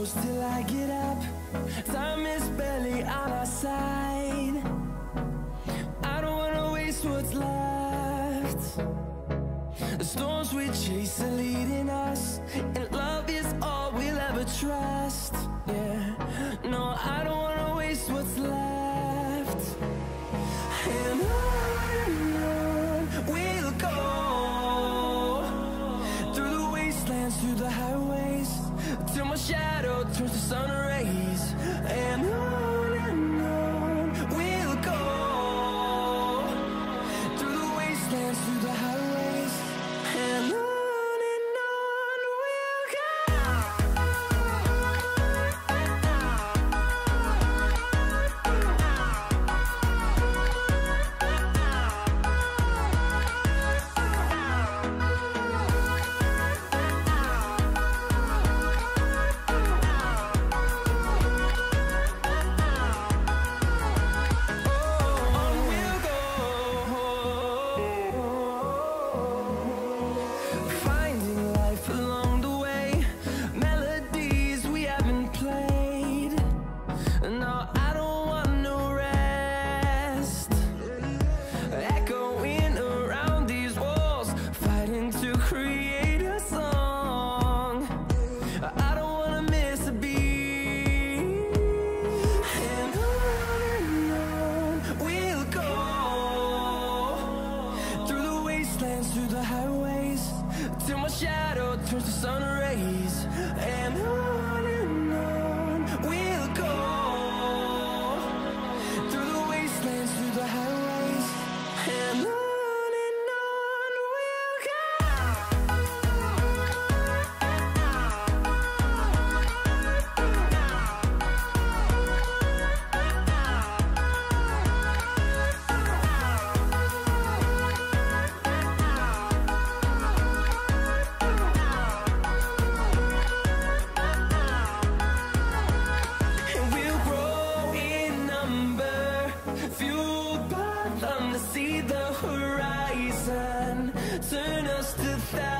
close till I get up. Time is barely on our side. I don't wanna waste what's left. The storms we chase are leading us, and love is all we'll ever trust. Yeah, no, I don't wanna waste what's left. And on we'll go, through the wastelands, through the highways, till my shadow turns to sun rays. And on we'll go, through the wastelands, through the highways, and on we'll go. Through the highways, till my shadow turns to sun rays. And on we'll go, through the wastelands, through the highways, and on we'll go. Fueled by them to see the horizon, turn us to thousands.